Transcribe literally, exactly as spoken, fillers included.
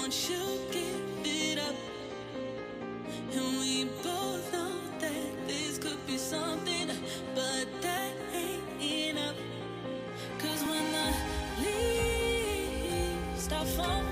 won't you give it up? And we both know that this could be something, but that ain't enough. Cause when the leaves start falling